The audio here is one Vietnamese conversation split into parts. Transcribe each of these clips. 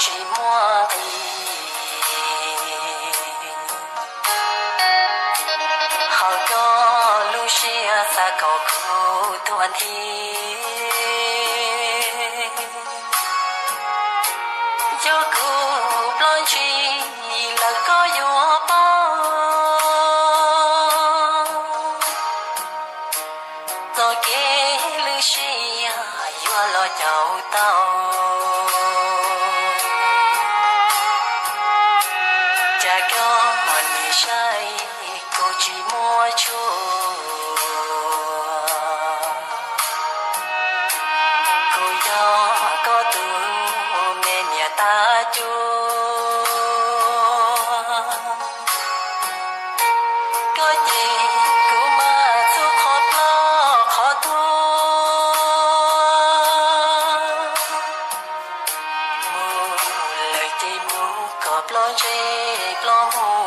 chỉ mua họ có Lucia xa cầu khu tuần thi cho khu lon chi là có vua bao rồi kế Lucia vua lo chào tao cha có mình sai cô chỉ mua chúa cô cho có tu mẹ nhà ta chúa có gì cô mà chú khó lo khó thua mù lời chỉ mù cọp lo chê lo mù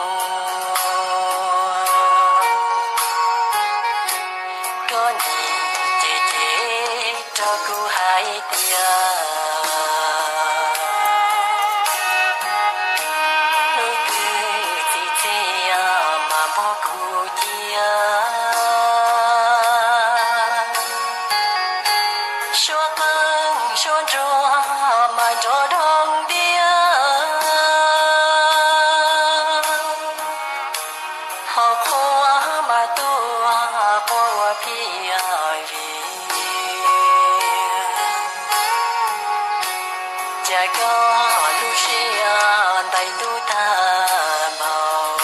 có gì chế cho cô hai tia nơi cứ chỉ mà bỏ cô chia xóa cơn xóa trua mà cho đông đĩa họ khó mà tu bỏ phía cha có Lucia tay tu ta màu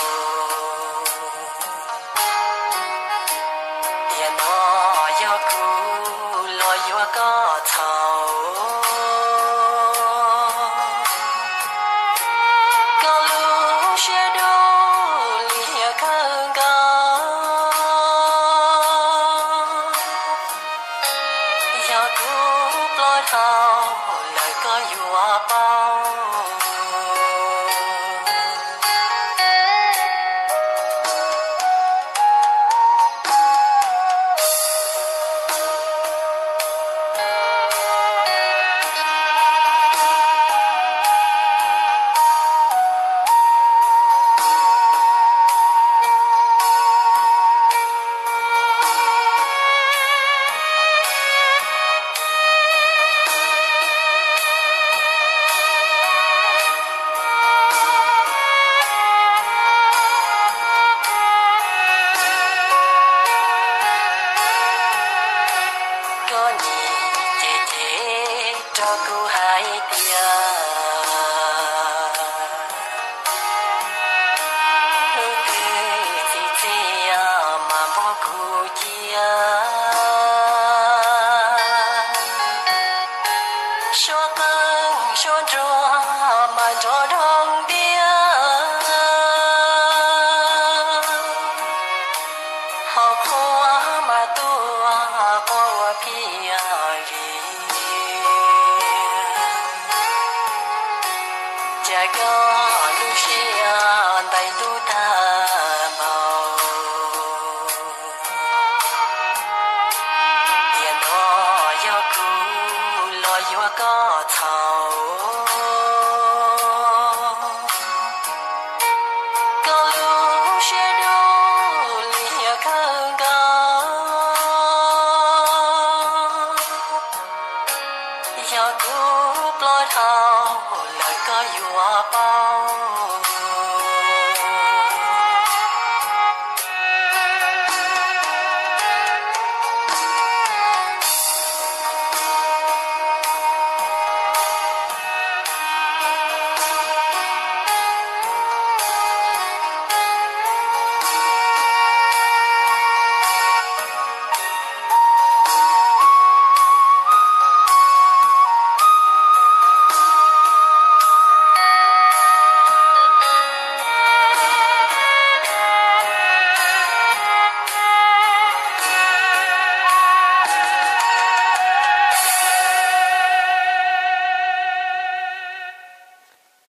tiền nó do cũ lo do có thầu có Lucia đâu lia khơi do cũ lo thầu lời có vua bao có gì chế cho cô hai tia nơi cứ chỉ mà bỏ cô chia xóa cơn xóa trua mà cho đông đĩa họ khó mà tu bỏ phía cha có Lucia tay tu ta màu tiền nó do cũ lo do có thầu có Lucia đâu lia khơi do cũ lo thầu lời có vua bao